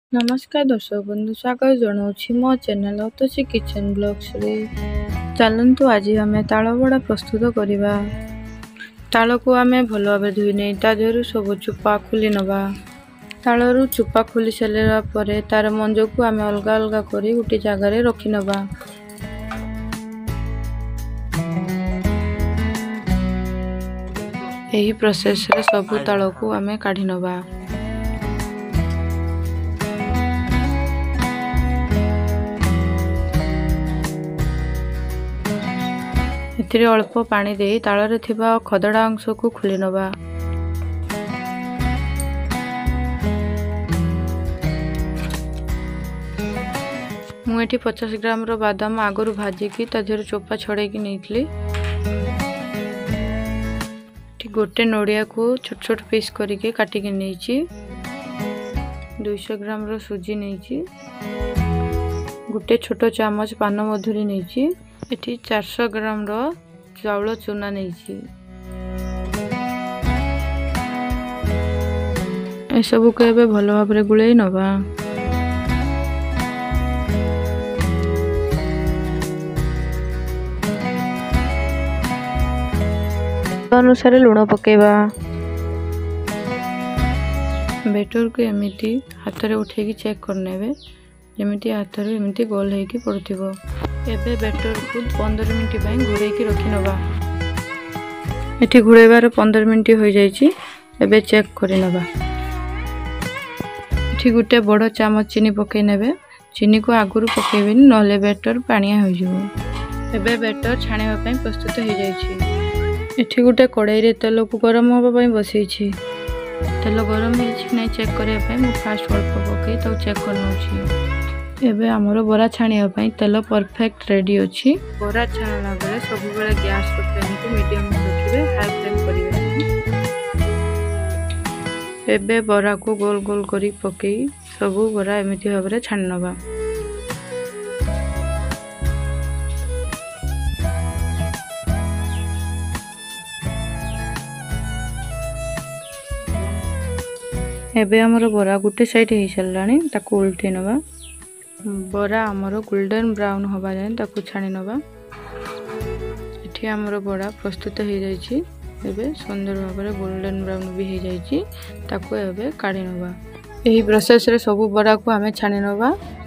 नमस्कार दर्शक बंधु स्वागत जनाऊँ मो चैनल अतसी किचन ब्लॉग्स रे। चलतु आज आम ताल बड़ा प्रस्तुत करवा। ताल को आम भल भाव धोई नहीं तादेहरु सब चुपा खोली नवा। तालरू चुपा खोली सारा पर तार मंज को आम अलग अलग कर गोटे जगार रखी नवा। यही प्रोसेस रे सब ताल को आम काढ़ी नवा। एथिरे अल्प पानी दे तालरे थिबा खदड़ा अंश को खोली नवा। मुझे 50 ग्राम रो बादाम आगुरी भाजिकी तादेहरु चोपा छड़ेकी नहीं। गोटे नड़िया को छोट छोट पीस करके काटिकी नहीं। 200 ग्राम रो सुजी नहीं। गोटे छोट चामच पान मधुरी नहीं। एठी 400 ग्राम रो चाउल चूना नहीं। ए सब को एबे भलो भाव रे गुळेई नबा। अनुसार लुण पकेबा। बेटर को एमिति हाथ रे उठेकी चेक करनेबे जेमिति हाथ रे एमिति गोल हेकी पड़थिबो। एबे बेटर को 15 मिनिट पई घुरेकी रखी नबा। एठी घुरेबार 15 मिनिट हो जाईची। एबे चेक करि नबा। एठी गुटे बड़ चामच चीनी पके नेबे। चीनी को आगुरु पकेबेनी नले बेटर पानिया हो जिवो। एबे बेटर छाणीबा पई प्रस्तुत हो जाईची। एठी गुटे कड़ाई रे तेल को गरम होबा पई बसैछि। तेल गरम हेछि नै चेक करिया पई मु फास्ट अल्प पके तो चेक करनोछि। एबे हमरो बरा छाणिया पई तेल परफेक्ट रेडी अछि। बरा छाणला बेले सब बेले गैस को फ्लेम को मीडियम में रखिबे, हाई फ्लेम करिवे। एबे बरा को गोल गोल करी पकेई सब बरा एमिति भाबरे छाणनबा। एबे हमरो बरा गुटे साइड हे चललानी ताको उल्टे नबा। बरा हमरो गोल्डन ब्राउन होबा जाय ताको छाणी नबा। एठी हमरो बरा प्रस्तुत हो जाईची। एबे सुंदर भाबरे गोल्डन ब्राउन भी हो जाईची। ताको एबे काढी नबा। एही प्रोसेस रे सब बरा को हमें छाणी नबा।